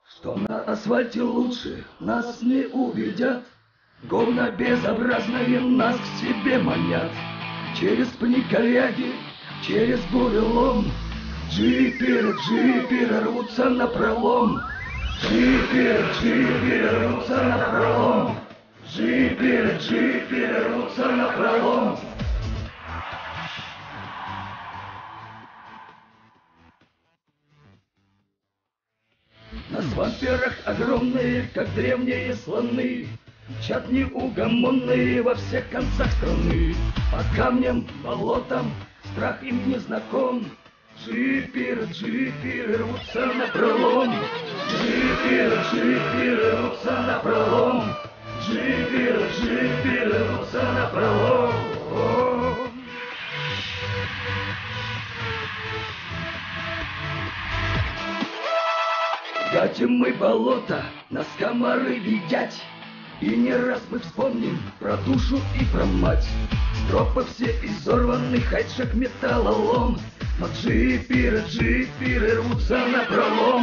Что на асфальте лучше нас не увидят, говна безобразные нас к себе манят. Через пни коряги, через бурелом, джиперы рвутся напролом. Джиперы рвутся напролом. Джиперы рвутся напролом. На свамперах огромные, как древние слоны, мчат неугомонные во всех концах страны. По камням, болотам страх им не знаком. Джиперы рвутся напролом. Джиперы рвутся напролом. Джиперы рвутся напролом. Гатим мы болото, нас комары едят, и не раз мы вспомним про душу и про мать. Тропы все изорваны, хайдшак металлолом, но джиперы рвутся напролом.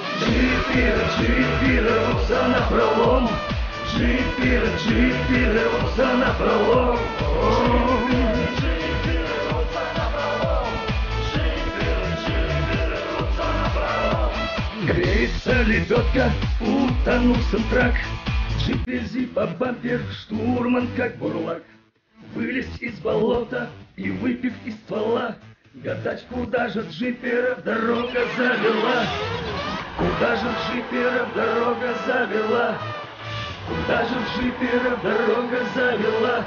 Джиперы рвутся напролом. Джиперы рвутся напролом. Греется лебедка, утонул сэмтрак, джипези по бампер, штурман как бурлак. Вылезть из болота и, выпив из ствола, гадать, куда же джиперов дорога завела. Куда же джиперов дорога завела? Куда же джиперов дорога завела?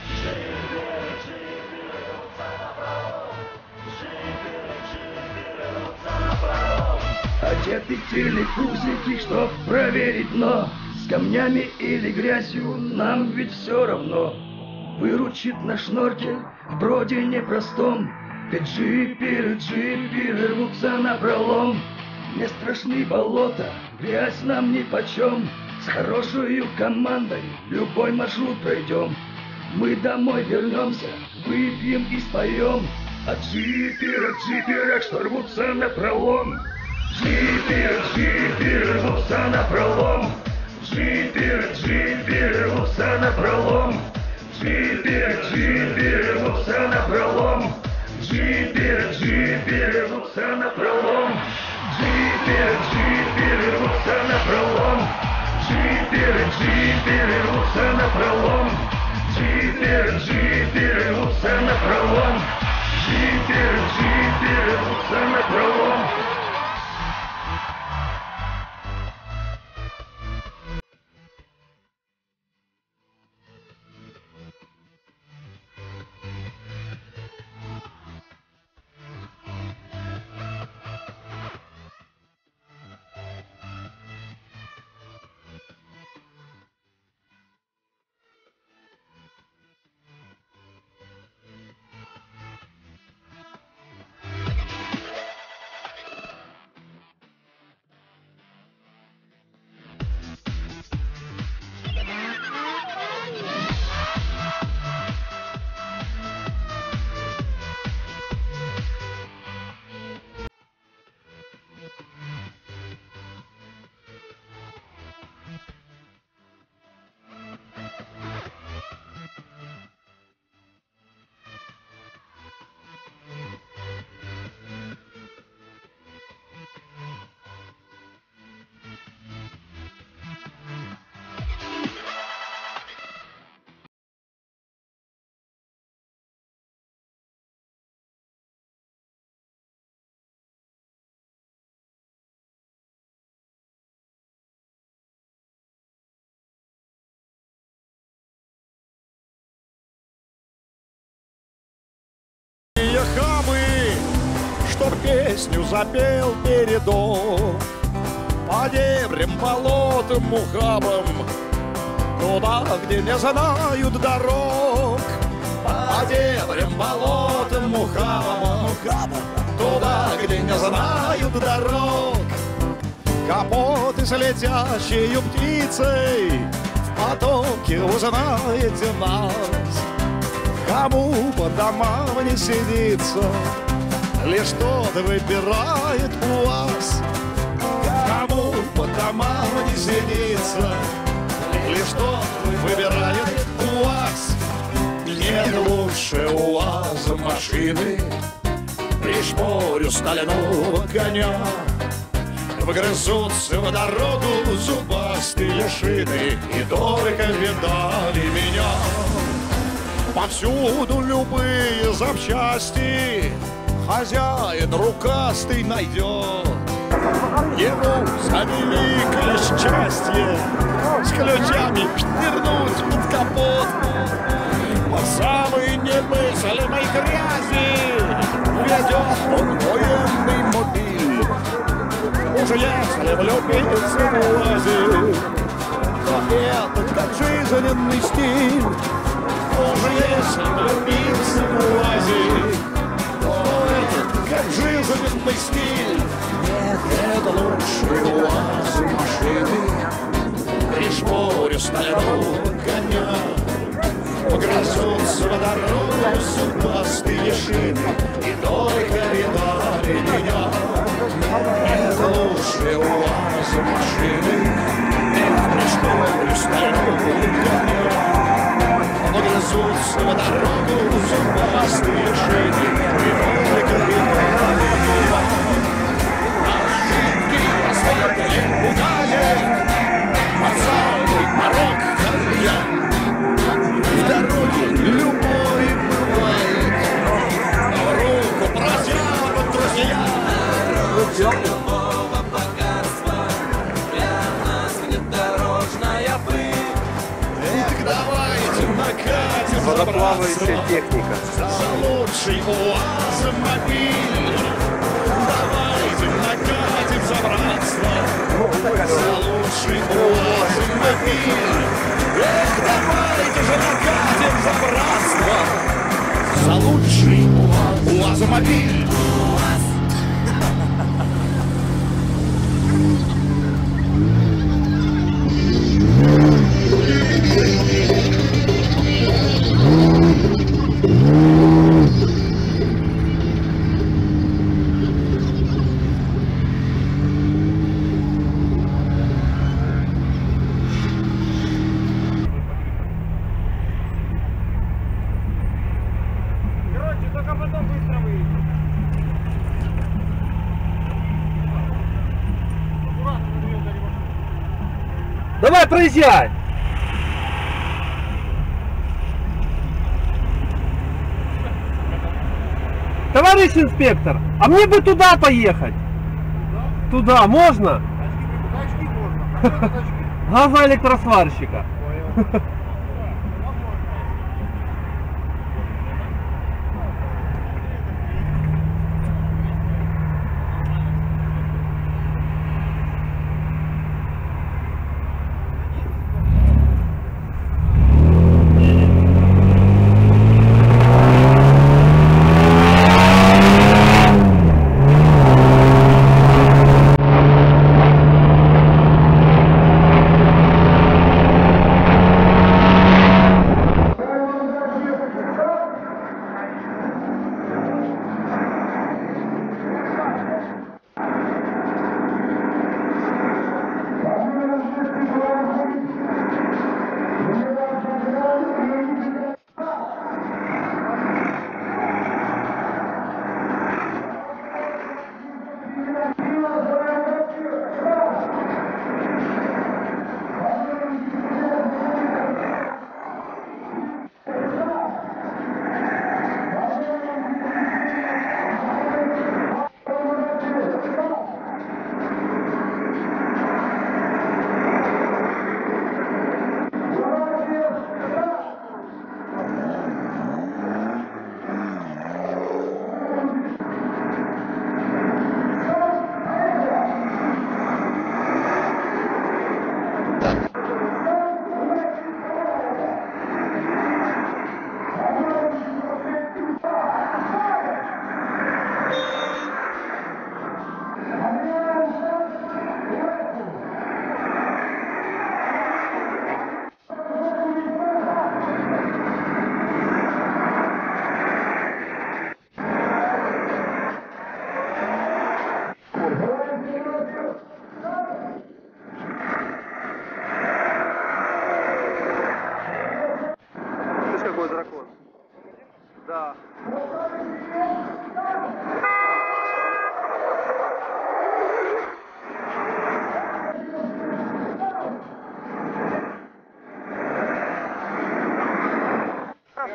Одеты телекузики, чтоб проверить дно. С камнями или грязью нам ведь все равно. Выручит наш шноркель в броде непростом. Ведь джиперы рвутся напролом. Не страшны болота, грязь нам нипочем. С хорошей командой любой маршрут пройдем. Мы домой вернемся, выпьем и споем о джиперах, что рвутся напролом. Джиперы рвутся напролом. Джиперы рвутся напролом. Джиперы рвутся напролом. Джиперы рвутся напролом. Джиперы рвутся напролом. Джиперы рвутся напролом. Джиперы рвутся напролом. Джиперы рвутся напролом. Хамы, чтоб песню запел передок по дебрям, болотам, ухабам, туда, где не знают дорог. По дебрям, болотам, ухабам, туда, где не знают дорог. Капоты с летящей птицей в потоке узнаете нас. Кому по домам не сидится, лишь тот выбирает у вас. Кому по домам машины, пришпорю стального коня. Вгрызутся в дорогу зубастые шины и только видали меня. Повсюду любые запчасти хозяин рукастый найдет. Ему за великое счастье с ключами нырнуть под капот. По самой немыслимой грязи ведет он военный мобиль. Уже если влюбиться в УАЗе, то это как жизненный стиль. Уже если влюбиться в УАЗе, то это как жизненный стиль. Нет, это лучшие УАЗы машины, пришпорю стального коня. Погрызутся в дорогу зубастые шины и только видали меня. Это лучшие УАЗы машины, пришпорю стального коня. Погрызутся в дорогу зубастые шины и только видали меня. Ошибки асфальта не пугали, под самый порог кальян. В дороге любой бывает, в руку протянут друзья. Любого богатства для нас внедорожная пыль. Так давайте накатим Водоплавающая техника. за лучший УАЗ-мобиль. Давайте накатим за братство, за лучший УАЗ-мобиль. Эх, давайте же накатим за братство, за лучший УАЗ-мобиль. Только потом быстро выйдем. Давай, проезжай! Товарищ инспектор, а мне бы туда поехать. Туда можно? Газоэлектросварщика.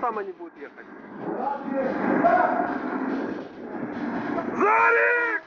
сам они будут ехать. Зарик!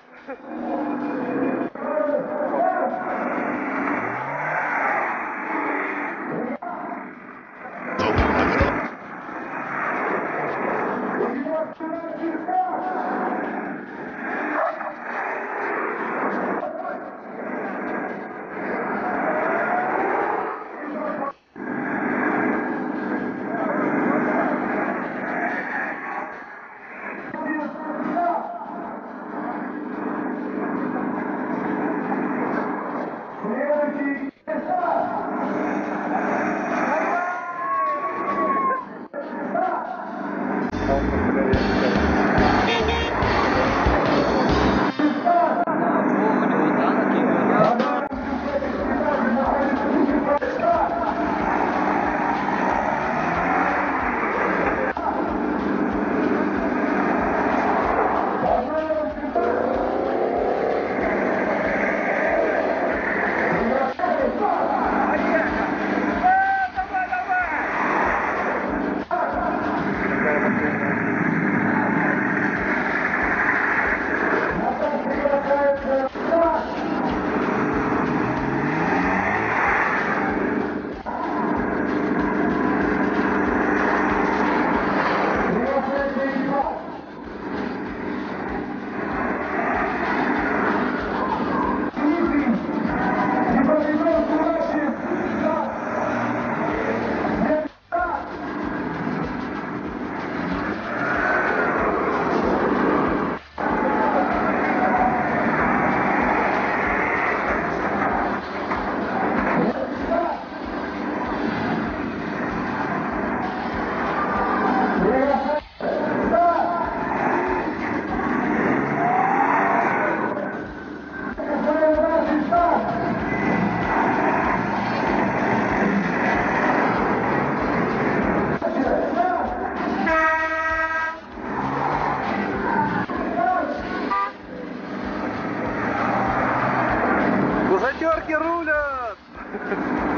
Затерки рулят!